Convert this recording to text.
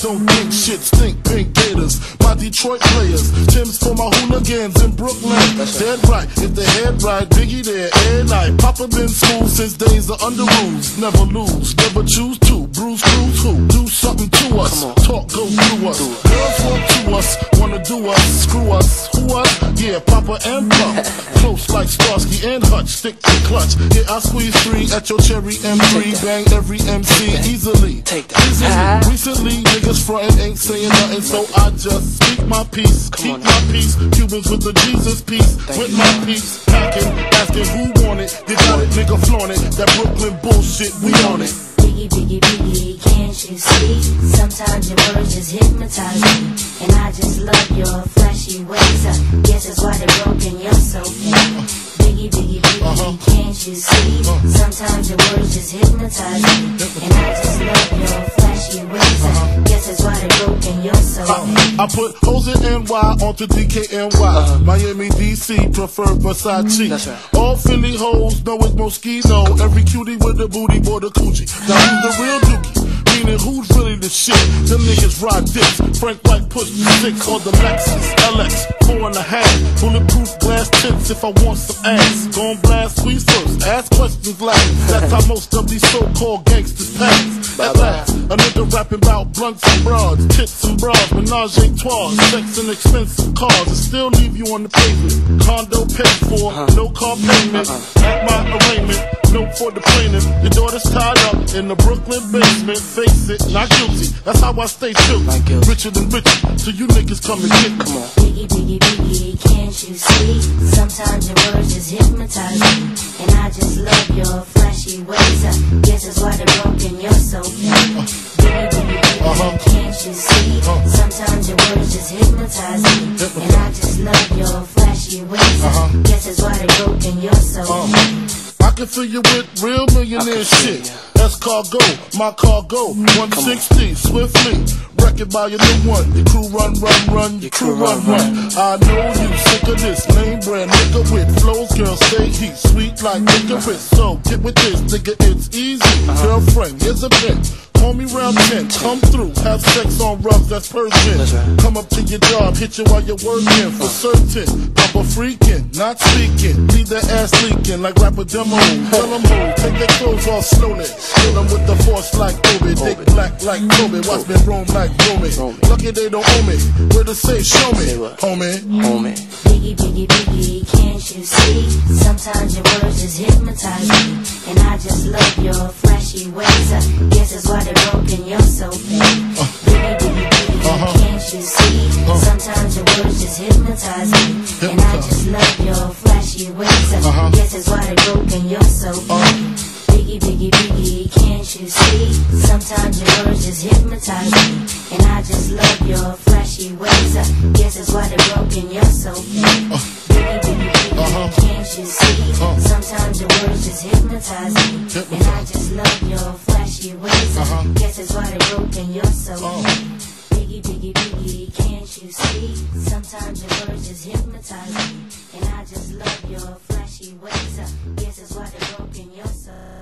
don't think shit, stink pink gators. My Detroit players, Tim's for my hooligans in Brooklyn. Dead right, if they head right, Biggie there, and night. Papa been smooth since days of under rules. Never lose, never choose to. Bruise, cruise, who? Do something to us. Talk, go through us. Girls want to us, wanna do us. Screw us, who us? Yeah, Papa and Pup. Close like Starsky and Hutch, stick to clutch. Yeah, I squeeze 3 at your cherry M3. Bang every MC easily. Recently, niggas frontin' ain't saying nothing, so I just speak my peace. Keep my peace. Cubans with the Jesus peace. With my peace. Packing, asking who want it. You got it, nigga, flaunt it. That Brooklyn bullshit, we on it. Biggie, Biggie, Biggie, can't you see? Sometimes your words just hypnotize me, and I just love your flashy ways. I guess that's why they're broken, you're so fake. Biggie, Biggie, Biggie, can't you see? Sometimes your words just hypnotize me, and I just love your flashy ways. I guess that's why they're broken, you're so fake. I put hoes in NY onto DKNY. Miami, DC, prefer Versace. That's right. All Philly hoes know it's Moschino. Every cutie with a booty, boy, the coochie. Now who's the real dookie? Meaning who's really the shit? Them niggas ride dicks. Frank White pushed me 6 on the Lexus LX 4.5. Bulletproof glass tips if I want some ass. Gon' blast squeeze first, ask questions last. That's how most of these so-called gangsters pass. At last, a nigga rapping about blunts and broads, tits and bras, menage a trois, sex and expensive cars, and still leave you on the pavement. Condo paid for, no car payment. At my arraignment, note for the plaintiff. Your daughter's tied up in the Brooklyn basement. Face it, not guilty. That's how I stay true. Richer than richer, so you niggas come and get me. Biggie, Biggie, Biggie, can't you see? Sometimes your words just hypnotize me, and I just love your flashy ways. I guess that's why they're broken, you're so fake. Biggie, Biggie, Biggie, can't you see? Sometimes your words just hypnotize me, and I just love your flashy ways. I guess that's why they're broken, you're so fake. I can fill you with real millionaire shit. That's cargo, my cargo, 160, swiftly. Wreck it by your new one. Your crew run, your crew run. I know you sick of this name brand nigga with flows, girl, stay heat, sweet like licorice. So get with this, nigga, it's easy. Girlfriend, here's a bitch. Call me round 10, come through, have sex on rough, that's Persian. Come up to your job, hit you while you're working, for certain. Papa freaking, not speaking, leave that ass leaking like rapper demo. Tell them who, take their clothes off slowly. Kill them with the force like Obi, dick black like Kobe, watch me roam like Romy. Lucky they don't owe me, where to say show me, homie. Biggie, Biggie, Biggie, can't you see? Sometimes your words just hypnotize me, and I just love your flashy ways. I guess that's why they're broken, you're so fake. Biggie, Biggie, Biggie, can't you see? Sometimes your words just hypnotize me, and I just love your flashy ways. I guess that's why they're broken, you're so fake. Biggie, Biggie, Biggie, can't you see? Sometimes your words just hypnotize me, and I just love your flashy ways. I guess that's why they're broken, you're so fake. Biggie, Biggie, Biggie, can't you see? Sometimes your words just hypnotize me, and I just love your flashy ways. I guess that's why they're broken, you're so fake. Biggie, Biggie, Biggie, can't you see? Sometimes your words just hypnotize me, and I just love your flashy ways. I guess that's why they're broken, you're so